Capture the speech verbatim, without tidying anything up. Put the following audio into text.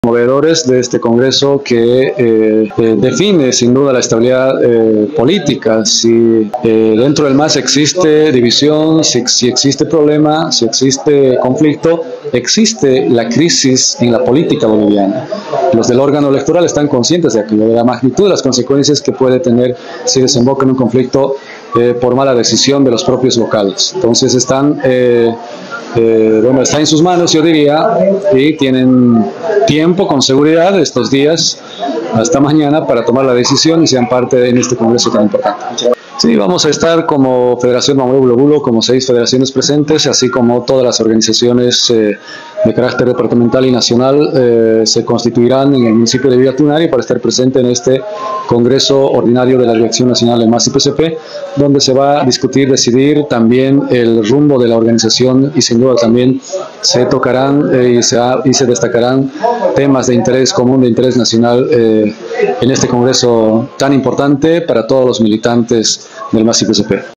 Movedores de este Congreso que eh, eh, define sin duda la estabilidad eh, política. Si eh, dentro del M A S existe división, si, si existe problema, si existe conflicto, existe la crisis en la política boliviana. Los del órgano electoral están conscientes de aquello, de la magnitud de las consecuencias que puede tener si desemboca en un conflicto eh, por mala decisión de los propios locales. Entonces están... Eh, Eh, bueno, está en sus manos, yo diría, y tienen tiempo con seguridad estos días hasta mañana para tomar la decisión y sean parte en este congreso tan importante. Sí, vamos a estar como Federación Mamoré Bulo Bulo, como seis federaciones presentes, así como todas las organizaciones eh, de carácter departamental y nacional eh, se constituirán en el municipio de Villa Tunari para estar presente en este Congreso Ordinario de la Dirección Nacional del M A S y P C P, donde se va a discutir, decidir también el rumbo de la organización y sin duda también se tocarán eh, y, se ha, y se destacarán temas de interés común, de interés nacional eh, en este Congreso tan importante para todos los militantes del M A S y P C P.